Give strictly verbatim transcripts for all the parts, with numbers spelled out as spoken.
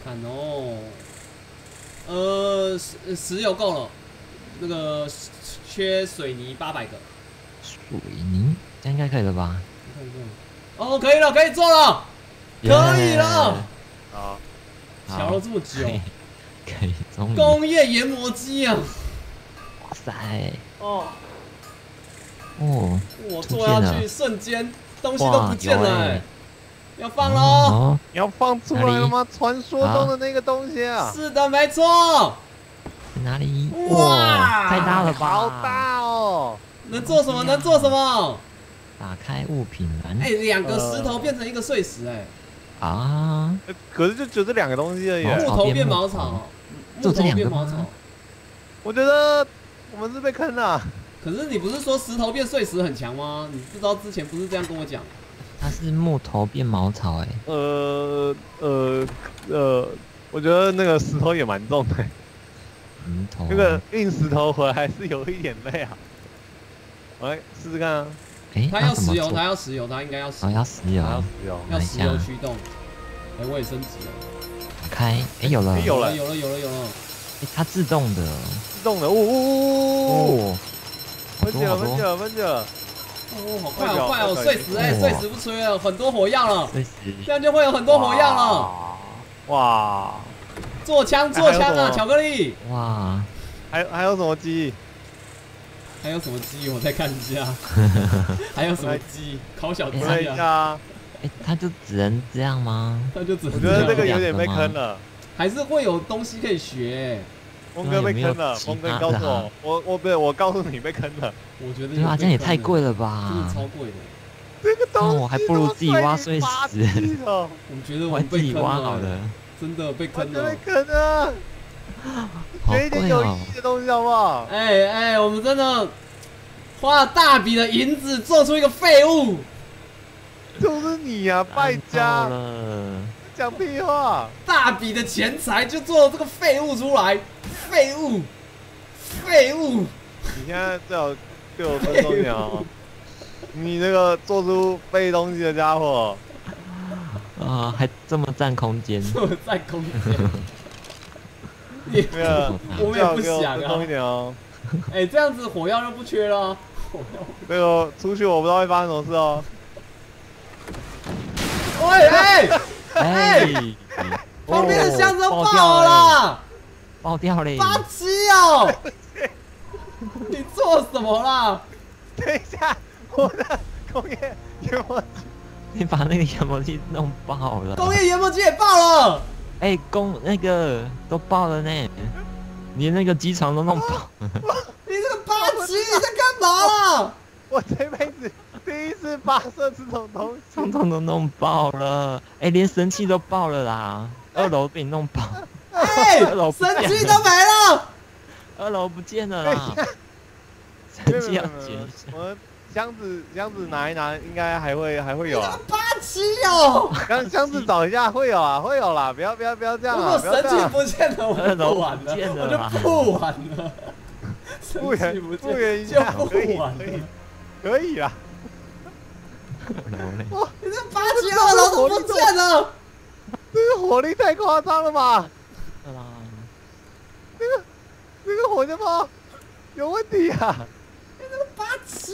看哦，呃，石石油够了，那个缺水泥八百个。 水泥，这样应该可以了吧？ 哦，可以了，可以做了，可以了。 好， 瞧了这么久， 可以，终于。 工业研磨机啊！ 哇塞！ 哦哦， 我坐下去，瞬间东西都不见了、欸。要放喽！ 哦， 你要放出来了吗？传说中的那个东西啊！ 是的，没错。 在哪里？ 哇， 太大了吧！ 好大哦！ 能做什么？能做什么？ 打开物品栏。 哎，两个石头变成一个碎石，哎。 啊！ 可是就只有这两个东西而已。 木头变茅草，木头变茅草。 我觉得我们是被坑了。 可是你不是说石头变碎石很强吗？你不知道之前不是这样跟我讲？ 它是木头变茅草，哎。 呃呃呃，我觉得那个石头也蛮重的。 石头。 那个运石头回来是有一点累啊。我来试试看啊。 哎， 他要石油，他要石油，他应该要石油。 哦，要石油， 要石油， 要石油驱动。哎，我也升级了。 打开，哎，有了， 有了， 有了，有了，有了。 哎，它自动的。 自动的，哦哦哦！分解了，分解了，分解了。 哦，好快，好快哦！碎石，哎，碎石不吹了，很多火药了。 碎石， 这样就会有很多火药了。 哇！ 做枪，做枪啊，巧克力。 哇！ 还还有什么鸡？ 还有什么鸡？我再看一下。还有什么鸡？烤小鸡啊！ 哎，它就只能这样吗？ 它就只能。 我觉得这个有点被坑了。 还是会有东西可以学。 峰哥被坑了，峰哥告诉我，我我不是我告诉你被坑了。 我觉得对啊，这样也太贵了吧？ 真的超贵的。 这个东西我还不如自己挖碎石。 我觉得我们被坑了。真的被坑了。 被坑了。学一点有意义的东西好不好？ 哎哎，我们真的花了大笔的银子做出一个废物。 就是你呀，败家！讲屁话！ 大笔的钱财就做了这个废物出来，废物，废物！ 你现在最好对我尊重点哦。你这个做出废东西的家伙， 啊，还这么占空间， 这么占空间。你这个我们也不想啊。一点哦。 哎，这样子火药就不缺了。 这个出去我不知道会发生什么事哦。 喂哎！哎，旁边的箱子爆了， 爆掉嘞！ 八七哦，你做什么啦？ 等一下，我的工业研磨机， 你把那个研磨机弄爆了。 工业研磨机也爆了。 哎，工那个都爆了呢，连那个机床都弄爆。 你这个八七，你在干嘛啦？ 我这辈子第一次发射这种东西， 通通都弄爆了，哎，连神器都爆了啦，二楼被你弄爆， 哎，神器都没了， 二楼不见了啦，神器要捡一下。 我箱子箱子拿一拿，应该还会还会有啊。 八七哦， 让箱子找一下，会有啊，会有啦，不要不要不要这样啊！ 如果神器不见了，我就不玩了，我就不玩了。 复原复原一下，可以可以可以啊。 哇！你这八七二楼都不见了， 这个火力太夸张了吧？ 那个那个火箭炮有问题啊！ 你这个八七，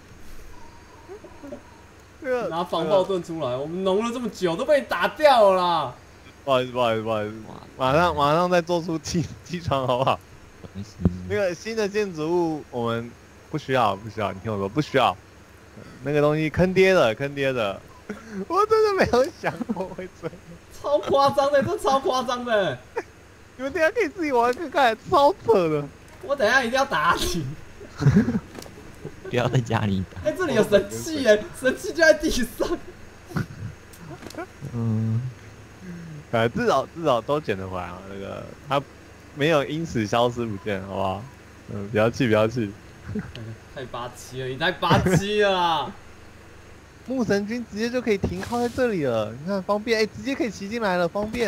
这个拿防爆盾出来，我们农了这么久都被你打掉了啦！ 不好意思不好意思不好意思，马上马上再做出机机床好不好？那个新的建筑物我们不需要不需要，你听我说不需要。那个东西坑爹的，坑爹的，我真的没有想过会这样， 超夸张的，这超夸张的。 你们等下可以自己玩看看，超扯的。 我等下一定要打你。 不要在家里打。 哎，这里有神器耶，神器就在地上。 嗯， 呃，至少至少都捡得回来啊，那个它没有因此消失不见，好不好？嗯，不要气，不要气。 太八七了，你太八七了！ 牧神军直接就可以停靠在这里了，你看方便，哎、欸，直接可以骑进来了，方便。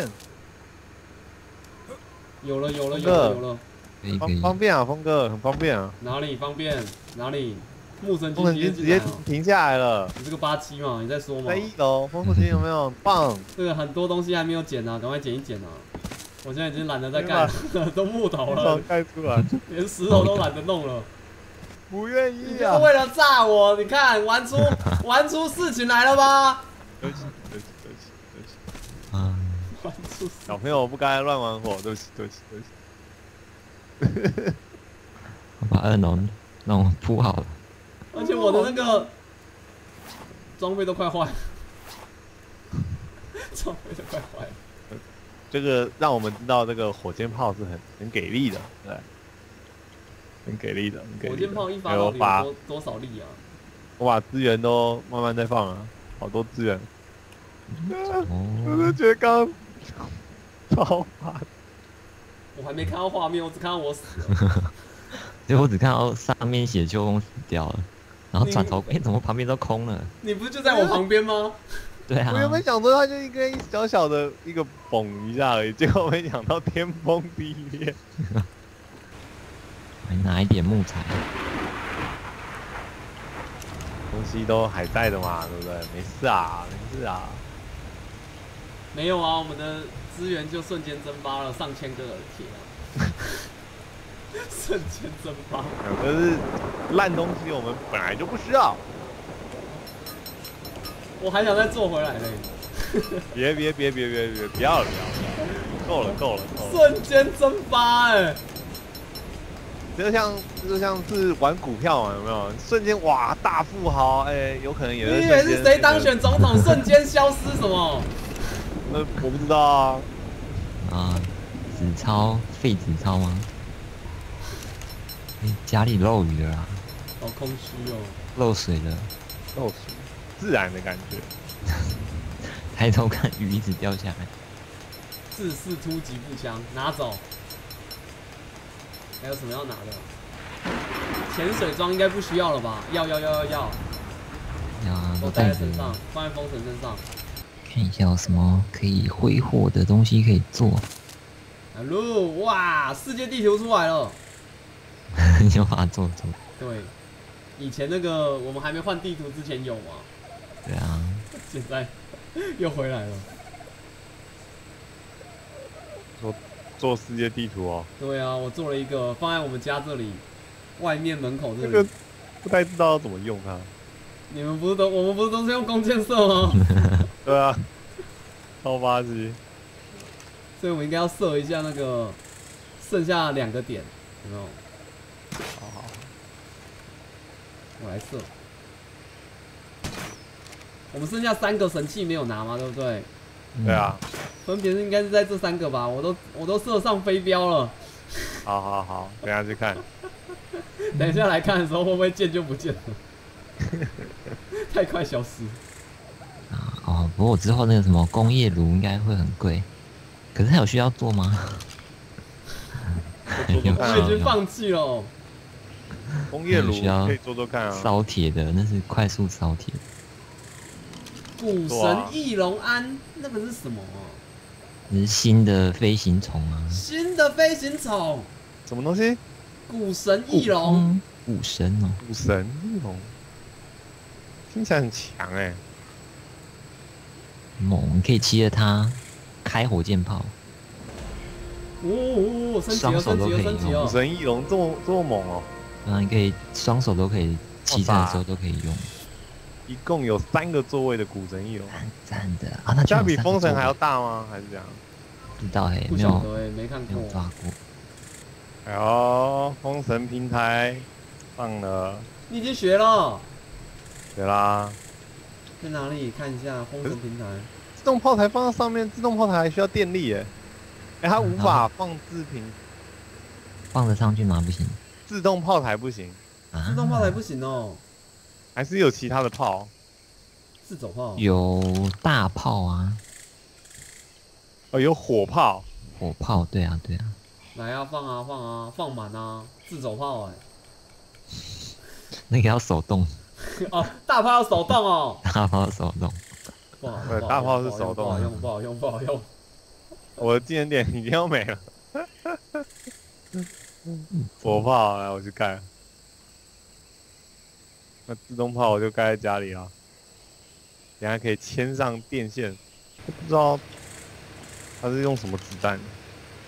有了，有了，有了，有了， 方方便啊，峰哥，很方便啊。 哪里方便？哪里？牧神军牧神军直接停下来了。 你这个八七嘛，你在说吗？ 在一楼，风速军有没有？棒！ 这个很多东西还没有捡啊，赶快捡一捡啊！ 我现在已经懒得再盖了，都木头了， 盖出来， 连石头都懒得弄了。 不愿你意啊！ 就是为了炸我，你看玩出玩出事情来了吧？ 对不起，对不起，对不起，对不起。 啊， 玩出小朋友不该乱玩火，对不起，对不起，对不起。 我把二楼弄铺好了。 而且我的那个装备都快坏了，装备都快坏了。 这个让我们知道，这个火箭炮是很很给力的，对，很给力的。很给力的火箭炮一发到底有多多少力啊？ 我把资源都慢慢在放了，好多资源。 哦， 我就觉得刚刚超烦。 我还没看到画面，我只看到我死了。 所以我只看到上面写秋风死掉了，然后转头，哎、欸，怎么旁边都空了？ 你不是就在我旁边吗？ 对啊。 我原本想说它就一个小小的一个嘣一下而已，结果没想到天崩地裂。 还拿一点木材， 东西都还在的嘛，对不对？没事啊，没事啊。 没有啊，我们的资源就瞬间蒸发了上千个铁啊。瞬间蒸发， 可是烂东西我们本来就不需要。 我还想再做回来嘞。 别别别别别别不要了不要了，够了够了够了。 瞬间蒸发哎、欸， 就像就像是玩股票嘛，有没有？瞬间哇大富豪，哎、欸，有可能也是。 你以为是谁当选总统瞬间消失什么？ 那我不知道啊。 啊，纸钞废纸钞吗？欸、家里漏雨了啦， 好空虚哦， 漏水了， 漏水，自然的感觉。 抬头看雨一直掉下来。 自式突击步枪拿走，还有什么要拿的？潜水装应该不需要了吧？要要要要要， 呀， 都带在身上，放在封神身上。 看一下有什么可以挥霍的东西可以做。 来喽，哇，世界地图出来了。 你就把它做做。 对，以前那个我们还没换地图之前有吗？ 对啊。 现在又回来了。 做做世界地图哦。 对啊，我做了一个放在我们家这里，外面门口这里。 这个不太知道要怎么用它。 你们不是都我们不是都是用弓箭射吗？ 对啊，超巴西。 所以我们应该要射一下那个剩下两个点，有没有？ 好好， 我来射。我们剩下三个神器没有拿吗？对不对？ 对啊。 分别是应该是在这三个吧？我都我都射上飞镖了。 好好好，等一下去看。 等一下来看的时候，会不会剑就不见了？太快消失。 啊哦，不过我之后那个什么工业炉应该会很贵，可是它有需要做吗？ 我已经放弃了。 工业炉可以做做看啊。 烧铁的，那是快速烧铁。 古神翼龙鞍，那个是什么啊？ 那是新的飞行虫啊。 新的飞行虫。 什么东西？ 古神翼龙。 古神哦。 古神翼龙。听起来很强哎。 猛，你可以骑着它开火箭炮。 哦哦，升级了，升级了，升级了！ 古神翼龙这么这么猛哦！ 啊，你可以双手都可以，骑车的时候都可以用。 一共有三个座位的古神翼龙， 赞的啊！那家比封神还要大吗？还是这样？ 不知道哎， 没有，没看过， 没有抓过。 哎呦，封神平台放了， 你已经学了？ 学啦。 在哪里？看一下封神平台。 自动炮台放到上面，自动炮台还需要电力耶。哎，它无法放置平， 放得上去吗？不行。 自动炮台不行。 自动炮台不行哦。 还是有其他的炮。 自走炮。 有大炮啊。 哦，有火炮。 火炮，对啊，对啊。 来啊，放啊，放啊，放满啊！自走炮哎。 那个要手动。 哦，大炮要手动哦。 大炮要手动。 不好， 对，大炮是手动， 不好用，不好用，不好用。 我的技能点已经要没了。火炮，来我去盖。那自动炮我就盖在家里了，等下可以牵上电线。不知道它是用什么子弹。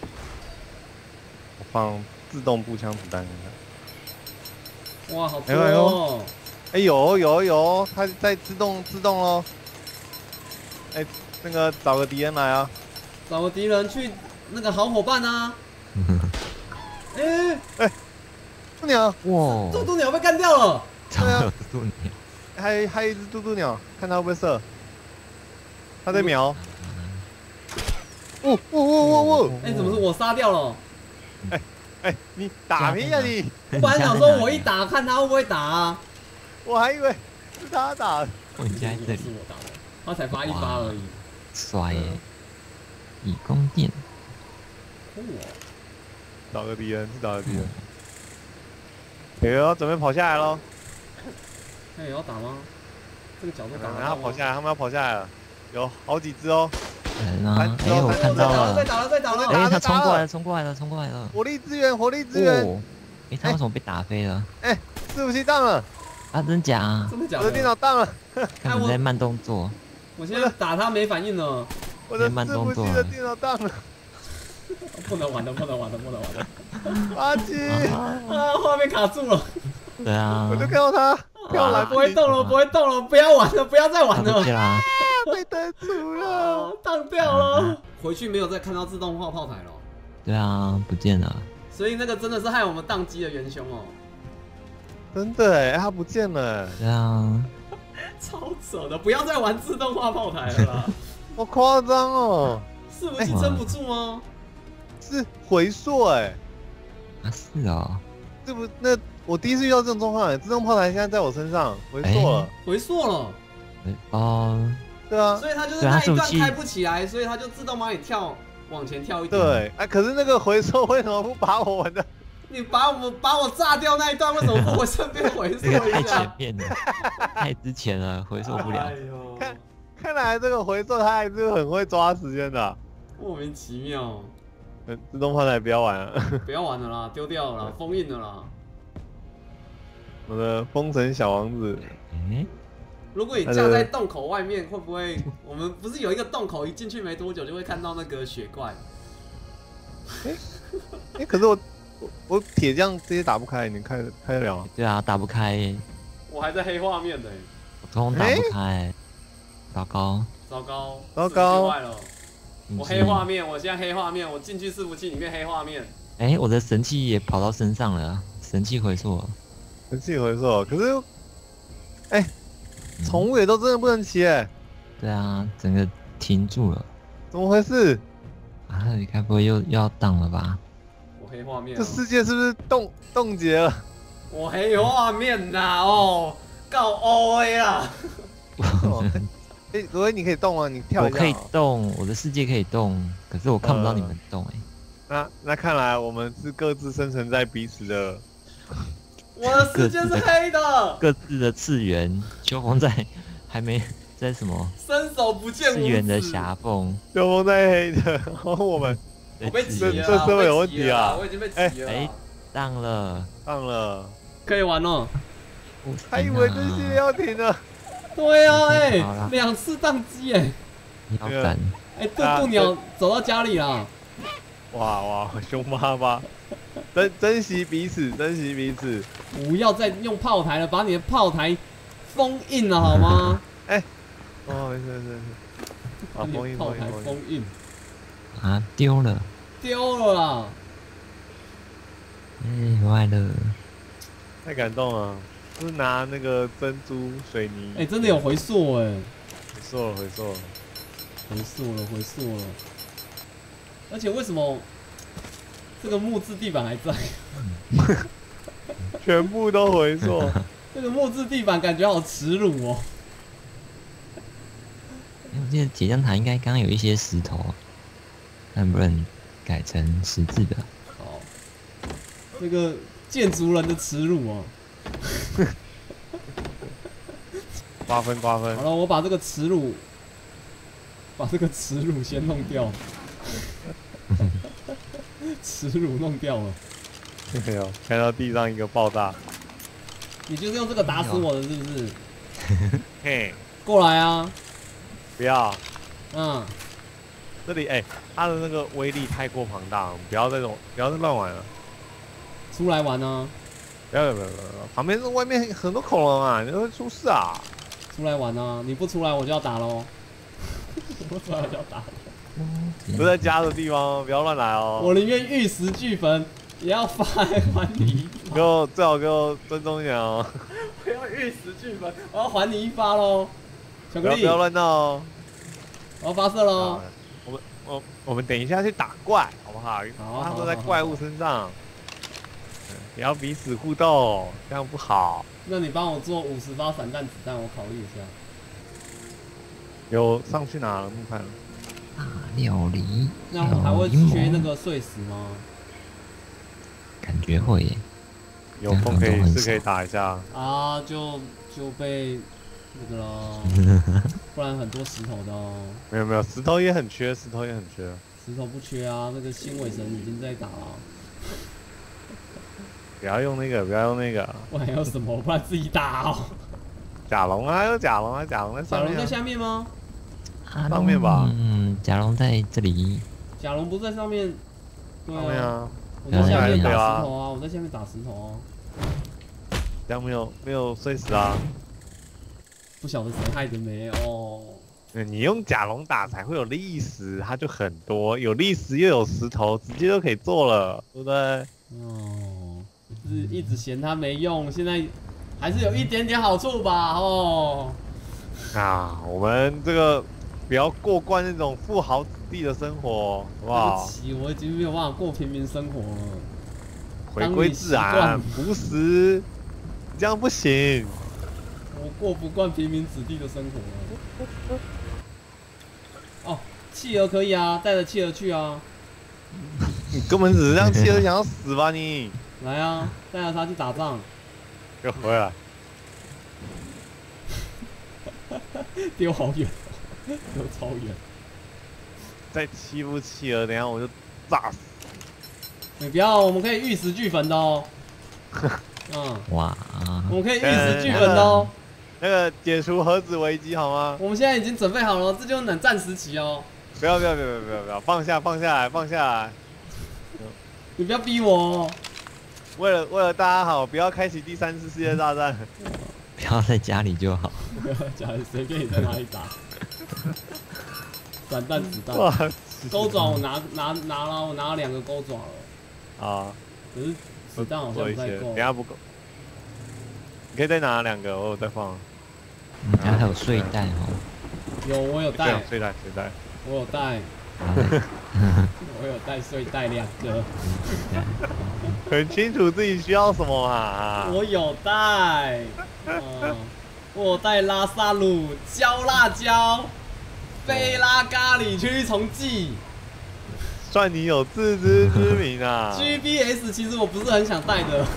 我放自动步枪子弹看看。哇，好多哦！ 哦！ 哎、欸，有有有，它在自动自动喽。哎、欸，那个找个敌人来啊！ 找个敌人去那个好伙伴啊！哎哎、 欸，嘟鸟！ 哇， 嘟嘟鸟被干掉了！ 对啊，嘟鸟， 还还有一只嘟嘟鸟，看它会不会射？它在瞄。哦哦哦哦哦！ 哎，怎么是我杀掉了？ 哎哎，你打屁呀你！ 我本来想说我一打看他会不会打啊， 我还以为是他打的。 我家这里是我打的，他才发一发而已。 帅耶！以供电。 酷哦！ 找个敌人，去找个敌人。哎呦，准备跑下来喽！ 哎，要打吗？这个角度打。 然后跑下来，他们要跑下来了，有好几只哦。 人啊！哎，我看到了， 再打了，再打了！ 哎，他冲过来了，冲过来了，冲过来了！ 火力支援，火力支援！ 哎，他为什么被打飞了？ 哎，伺服器当了！ 啊，真假啊？ 真的假的？ 我的电脑当了！ 看你在慢动作。 我现在打他没反应了。 我的伺服器的电脑当了！ 不能玩了，不能玩了，不能玩了！ 阿基啊，画面卡住了。 对啊。 我就看到他跳来， 不会动了，不会动了，不要玩了，不要再玩了。 啊！ 被登出了， 当掉了。回去没有再看到自动化炮台了。 对啊，不见了。 所以那个真的是害我们宕机的元凶哦。 真的哎，他不见了。 对啊。 超扯的，不要再玩自动化炮台了啦。 好夸张哦。 伺服器撑不住吗？ 是回溯哎。 啊，是哦。 这不那我第一次遇到这种状况，自动炮台现在在我身上回溯了， 回溯了。 哦。 对啊， 所以它就是那一段开不起来，所以它就自动帮你跳往前跳一点。 对，哎，可是那个回溯为什么不把我们的？ 你把我们把我炸掉那一段，为什么不我顺便回溯一下？ 太前面了，太之前了，回溯不了。 哎呦， 看看来这个回溯它还是很会抓时间的， 莫名其妙。 自动炮台不要玩了， 不要玩了啦，丢掉了啦，封印了啦。 我的封神小王子。 嗯。 如果你架在洞口外面，会不会？我们不是有一个洞口，一进去没多久就会看到那个雪怪。 哎、欸欸，可是我我我铁匠这些打不开，你开开得了吗？ 对啊，打不开。 我还在黑画面呢。 我通通打不开。糟糕。 糟糕。 糟糕。 坏了。我黑画面，我现在黑画面，我进去伺服器里面黑画面。 哎、欸，我的神器也跑到身上了，神器回溯。 神器回溯，可是，哎、欸。宠物也都真的不能骑哎、欸， 对啊，整个停住了， 怎么回事？ 啊，你该不会又要当了吧？ 我黑画面、啊， 这世界是不是冻冻结了？ 我黑画面呐、啊，哦，告 O A 啦。 哎，罗威，你可以动啊，你跳一下。 我可以动，我的世界可以动，可是我看不到你们动哎、 呃。那那看来我们是各自生存在彼此的。 我的世界是黑的， 各自的次元。秋风在还没在什么伸手不见五指次元的狭缝。 秋风在黑的，然后我们我被挤了， 这设备有问题啊！ 我已经被挤了。 哎，当了， 当了， 可以玩了。 我还以为这些要停了。 对啊，哎，两次宕机哎。 好赶。 哎，渡渡鸟走到家里了。 哇哇，凶巴巴。珍珍惜彼此，珍惜彼此。 不要再用炮台了，把你的炮台封印了好吗？ 哎、欸，哦，没事没事没事。啊，封印炮台封印。 啊，丢了。 丢了啦。 哎，坏了。 太感动了，是拿那个珍珠水泥。 哎、欸，真的有回溯哎、欸。 回溯了，回溯了， 回溯了，回溯了。而且为什么？这个木质地板还在， 全部都回溯。 这个木质地板感觉好耻辱哦。 我记得铁匠塔应该刚刚有一些石头，能不能改成石质的？ 好，这个建筑人的耻辱哦。 瓜分瓜分。 好了，我把这个耻辱，把这个耻辱先弄掉。耻辱弄掉了， 没有看到地上一个爆炸。 你就是用这个打死我的，是不是？ 嘿， 过来啊！ 不要。 嗯， 这里哎，它的那个威力太过庞大了，不要再种，不要再乱玩了。 出来玩呢？ 不要不要不要！旁边是外面很多恐龙啊，你会出事啊！ 出来玩呢？你不出来我就要打喽！不出来我就要打。 不在家的地方，不要乱来哦。 我宁愿玉石俱焚，也要发还你。 给我最好给我尊重一点哦。 不要玉石俱焚，我要还你一发喽！巧克力， 不要乱闹哦。 我要发射喽！ 我们我我们等一下去打怪，好不好？ 好， 他都在怪物身上。不要彼此互斗，这样不好。 那你帮我做五十发散弹子弹，我考虑一下。 有上去拿了木炭。 大料理。 那我还会缺那个碎石吗？ 感觉会耶。 有空可以是可以打一下。 啊，就就被那个了，不然很多石头的哦。 没有没有，石头也很缺，石头也很缺。 石头不缺啊，那个新尾神已经在打了。 不要用那个，不要用那个。 不然有什么？不然自己打哦。 甲龙啊，有甲龙啊，甲龙在上面。 甲龙在下面吗？ 上面吧。 嗯，甲龙在这里。 甲龙不是在上面？对上面啊。 我在下面打石头啊，我在下面打石头啊。 这样没有没有碎石啊。 不晓得谁害的没哦。 你用甲龙打才会有砾石，它就很多，有砾石又有石头，直接就可以做了，对不对？ 哦，是一直嫌它没用，现在还是有一点点好处吧？哦。 啊，我们这个不要过惯那种富豪子弟的生活，好不好？ 对不起，我已经没有办法过平民生活了。 回归自然，朴实，这样不行。 我过不惯平民子弟的生活了。哦，企鹅可以啊，带着企鹅去啊。 你根本只是让企鹅想要死吧你？ 来啊，带着它去打仗。 给我回来！ 丢好远，丢超远。 再欺负企鹅，等下我就炸死。 你不要，我们可以玉石俱焚的哦。嗯。 哇。 我们可以玉石俱焚的哦。 那个解除核子危机好吗？ 我们现在已经准备好了，这就是冷战时期哦。 不要不要不要不要不要，放下放下来放下来。 你不要逼我哦。 为了为了大家好，不要开启第三次世界大战。 不要在家里就好。 家里随便你在哪里打。散弹子弹。钩爪我拿拿拿了，我拿了两个钩爪了。 啊。 可是子弹好像不太够。 等下不够。你可以再拿两个，我有再放。 嗯，然后还有睡袋哦。 有，我有带。 睡袋，睡袋。 我有带。我有带睡袋两个。 很清楚自己需要什么啊。 我有带。嗯，我有带拉萨鲁、椒辣椒、菲拉咖喱驱虫剂。 算你有自知之明啊。 G P S 其实我不是很想带的。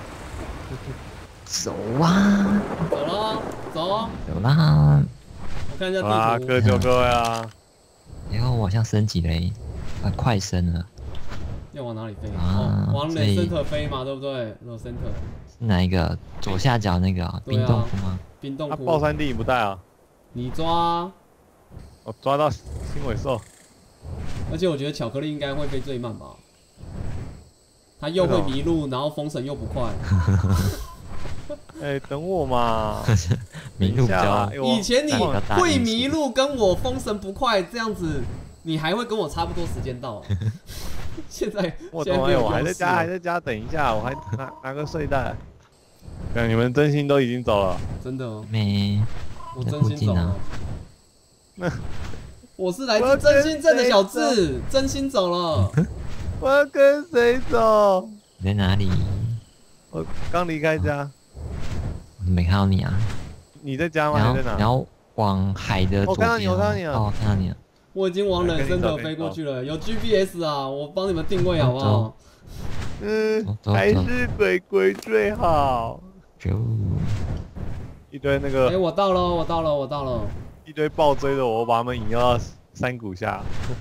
走啊！ 走了，走。 走啦！ 我看一下地图。 啊，各就各位啊。 然后我好像升级了，啊，快升了。 要往哪里飞？哦，往 center 飞嘛，对不对 ？center。 是哪一个？左下角那个冰洞窟吗？ 冰洞窟。 爆山地你不带啊？ 你抓。 我抓到新尾兽。 而且我觉得巧克力应该会飞最慢吧。他又会迷路，然后封神又不快。 哎、欸，等我嘛！ 迷路比较。 以前你会迷路，跟我封神不快这样子，你还会跟我差不多时间到。现在我懂了，我还在家，还在家等一下，我还拿拿个睡袋。对，你们真心都已经走了。 真的。 没。 我真心走了。那我是来自真心镇的小智，真心走了。 我要跟谁走？ 你在哪里？ 我刚离开家。 我没看到你啊！ 你在家吗？你在哪？ 然后往海的左边。 我看到你，我看到你了。 哦，看到你了。 我已经往冷森特飞过去了，有 G P S 啊，我帮你们定位好不好？ 嗯，还是鬼鬼最好。 就一堆那个。 哎，我到了，我到了，我到了。 一堆暴追的我，我把他们引到山谷下。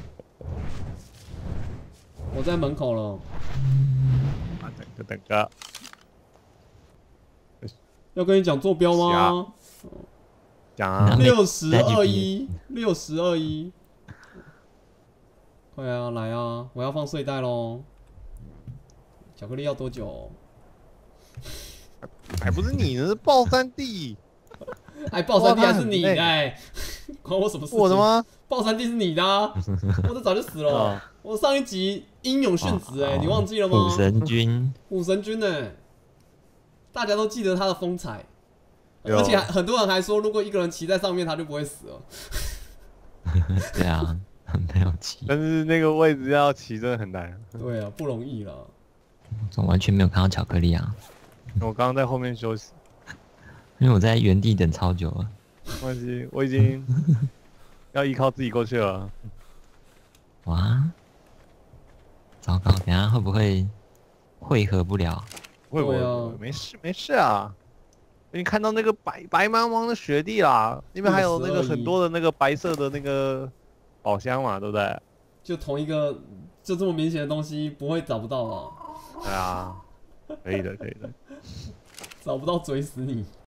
我在门口了。 啊，等个等个。 要跟你讲坐标吗？ 讲啊。 六十二一，六十二一。 快啊，来啊！我要放睡袋喽。巧克力要多久？ 还不是你呢，是爆三 D。 哎，爆三 D 还是你哎，关我什么事？ 我的吗？ 爆三 D 是你的、啊，我都早就死了。哦、我上一集英勇殉职哎，你忘记了吗？ 虎神军， 虎神军哎，大家都记得他的风采，而且很多人还说，如果一个人骑在上面，他就不会死了。 对啊，没有骑， 但是那个位置要骑真的很难。 对啊，不容易了。 我完全没有看到巧克力啊！ 我刚刚在后面休息。 因为我在原地等超久了， 没关系，我已经要依靠自己过去了。 哇，糟糕，等下会不会汇合不了？ 会不会？没事没事啊，已经看到那个白白茫茫的雪地啦，那边还有那个很多的那个白色的那个宝箱嘛，对不对？ 就同一个，就这么明显的东西，不会找不到啊。 对啊，可以的，可以的。 找不到嘴死你。